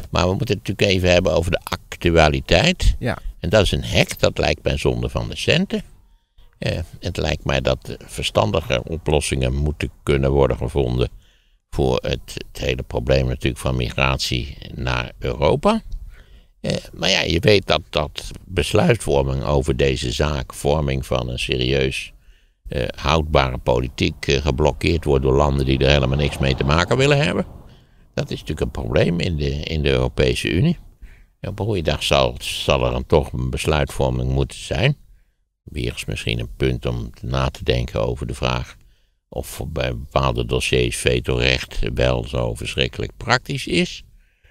Maar we moeten het natuurlijk even hebben over de actualiteit. Ja. En dat is een hek, dat lijkt mij zonde van de centen. Het lijkt mij dat verstandige oplossingen moeten kunnen worden gevonden voor het hele probleem natuurlijk van migratie naar Europa. Maar ja, je weet dat besluitvorming over deze zaak, vorming van een serieus houdbare politiek, geblokkeerd wordt door landen die er helemaal niks mee te maken willen hebben. Dat is natuurlijk een probleem in de Europese Unie. Op een goede dag zal er dan toch een besluitvorming moeten zijn. Weer is misschien een punt om na te denken over de vraag of bij bepaalde dossiers vetorecht wel zo verschrikkelijk praktisch is.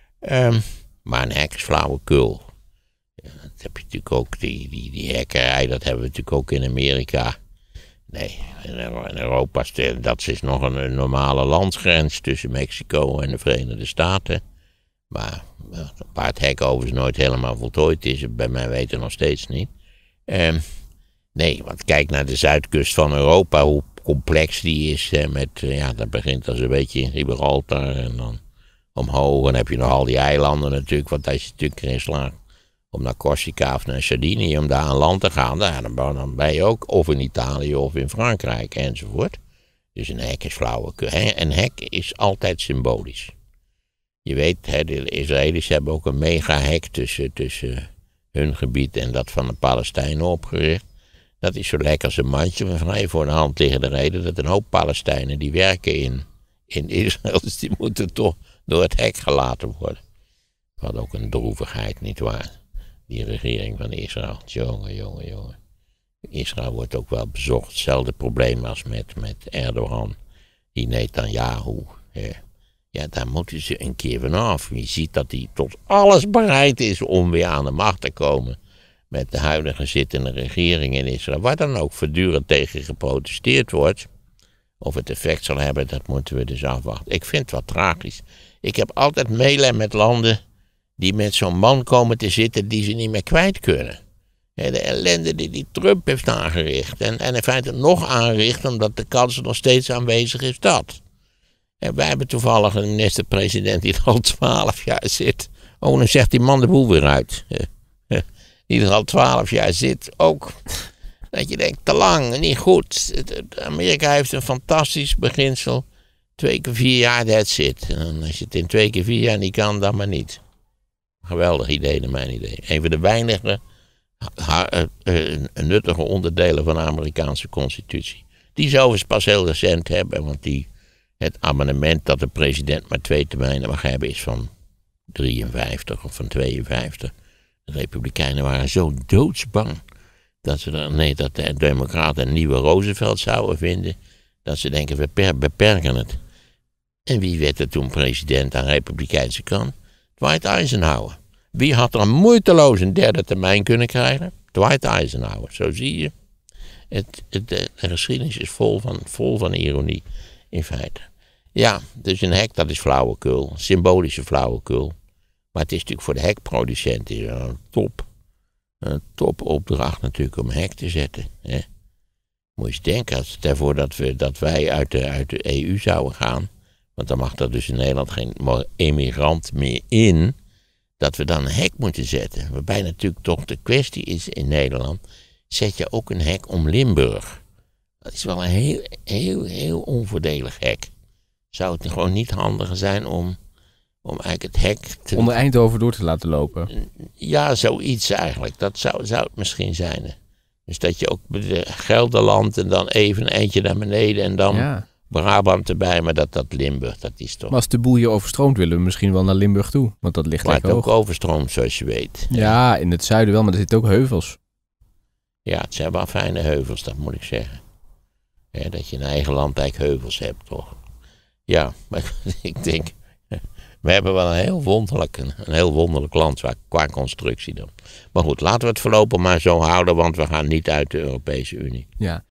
Maar een hek is flauwekul. Dat heb je natuurlijk ook, die hekkerij, dat hebben we natuurlijk ook in Amerika. Nee, in Europa, dat is nog een normale landsgrens tussen Mexico en de Verenigde Staten. Maar waar het hek overigens nooit helemaal voltooid is, bij mij weten nog steeds niet. Nee, want kijk naar de zuidkust van Europa, hoe complex die is. Dat begint als een beetje in Gibraltar en dan omhoog. En dan heb je nog al die eilanden natuurlijk, want als je natuurlijk erin slaagt om naar Corsica of naar Sardinië, om daar aan land te gaan, dan ben je ook of in Italië of in Frankrijk enzovoort. Dus een hek is flauwekul. Een hek is altijd symbolisch. Je weet, de Israëli's hebben ook een mega-hek tussen hun gebied en dat van de Palestijnen opgericht. Dat is zo lekker als een mandje, maar vrij voor de hand liggende reden dat een hoop Palestijnen die werken in Israël, dus die moeten toch door het hek gelaten worden. Wat ook een droevigheid, nietwaar? Die regering van Israël. Jongen. Israël wordt ook wel bezocht. Hetzelfde probleem als met Erdogan. Die Netanyahu. Ja, daar moeten ze een keer vanaf. Je ziet dat hij tot alles bereid is om weer aan de macht te komen. Met de huidige zittende regering in Israël. Waar dan ook voortdurend tegen geprotesteerd wordt. Of het effect zal hebben, dat moeten we dus afwachten. Ik vind het wat tragisch. Ik heb altijd meelij met landen die met zo'n man komen te zitten die ze niet meer kwijt kunnen. De ellende die Trump heeft aangericht. En in feite nog aangericht omdat de kans er nog steeds aanwezig is dat. En wij hebben toevallig een minister-president die er al 12 jaar zit. Oh, dan zegt die man de boel weer uit. Die er al 12 jaar zit ook. Dat je denkt, te lang, niet goed. Amerika heeft een fantastisch beginsel. 2 keer 4 jaar, that's it. En als je het in 2 keer 4 jaar niet kan, dan maar niet. Geweldig idee, naar mijn idee. Een van de weinige nuttige onderdelen van de Amerikaanse constitutie. Die zou eens pas heel recent hebben, want het amendement dat de president maar 2 termijnen mag hebben is van 53 of van 52. De Republikeinen waren zo doodsbang dat de Democraten een nieuwe Roosevelt zouden vinden, dat ze denken, we beperken het. En wie werd er toen president aan de Republikeinse kant? Dwight Eisenhower. Wie had er moeiteloos een 3e termijn kunnen krijgen? Dwight Eisenhower. Zo zie je. De geschiedenis is vol van ironie, in feite. Ja, dus een hek, dat is flauwekul. Symbolische flauwekul. Maar het is natuurlijk voor de hekproducent een topopdracht natuurlijk om hek te zetten. Hè? Moet je eens denken, daarvoor dat wij uit de EU zouden gaan, want dan mag er dus in Nederland geen immigrant meer in, dat we dan een hek moeten zetten. Waarbij natuurlijk toch de kwestie is in Nederland, zet je ook een hek om Limburg. Dat is wel een heel onvoordelig hek. Zou het gewoon niet handiger zijn om eigenlijk het hek onder Eindhoven door te laten lopen? Ja, zoiets eigenlijk. Dat zou het misschien zijn. Dus dat je ook de Gelderland en dan even een eindje naar beneden en dan Brabant erbij. Maar dat Limburg, dat is toch... Maar als de boel hier overstroomt, willen we misschien wel naar Limburg toe. Want dat ligt lekker hoog. Maar het ook overstroomt, zoals je weet. Ja, in het zuiden wel, maar er zitten ook heuvels. Ja, het zijn wel fijne heuvels, dat moet ik zeggen. Ja, dat je in eigen land eigenlijk heuvels hebt, toch? Ja, maar ik denk... We hebben wel een heel wonderlijk land qua constructie dan. Maar goed, laten we het voorlopig maar zo houden, want we gaan niet uit de Europese Unie. Ja.